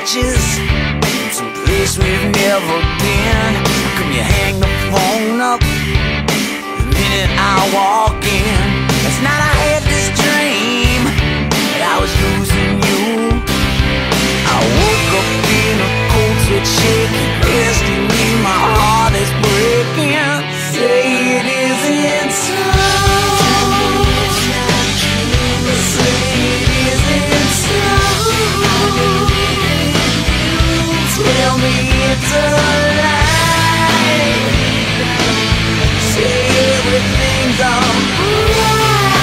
beaches, some place we've never been. Can you hang the phone up the minute I walk in? Last night I had this dream that I was losing you. I woke up in a cold sweat shaking, resting me, my heart is breaking. Say it isn't so. Say it isn't so. Tell me it's a lie. Say everything's alright.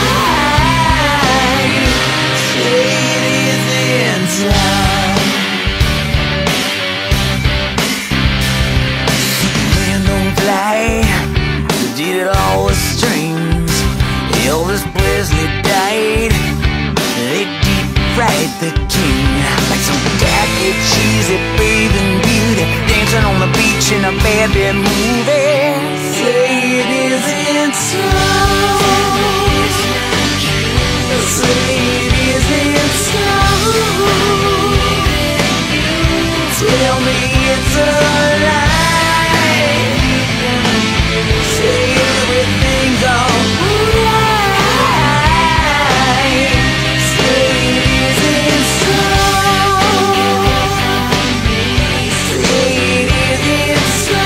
Say it isn't time. Superman don't fly, did it all with strings. Elvis Presley died, they deep fried the king. Like some tacky, cheesy bathing beauty, dancing on the beach in a bad movie. Say it isn't so. Say it isn't so. Tell me it's a lie. Say everything's alright. Say it isn't so. Say it isn't so.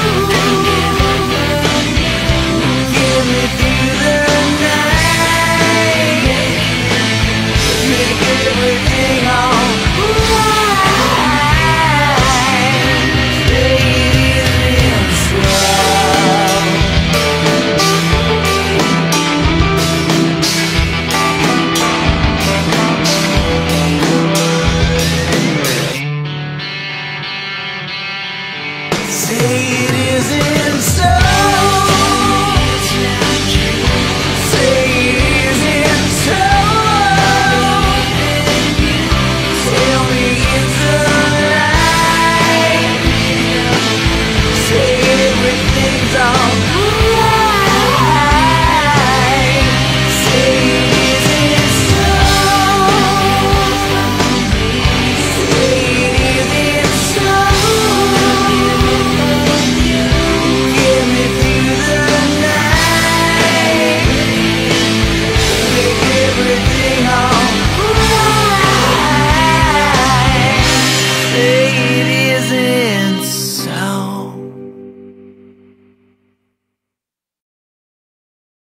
Get me through the night. Make everything alright. Say it isn't so. Say it isn't so.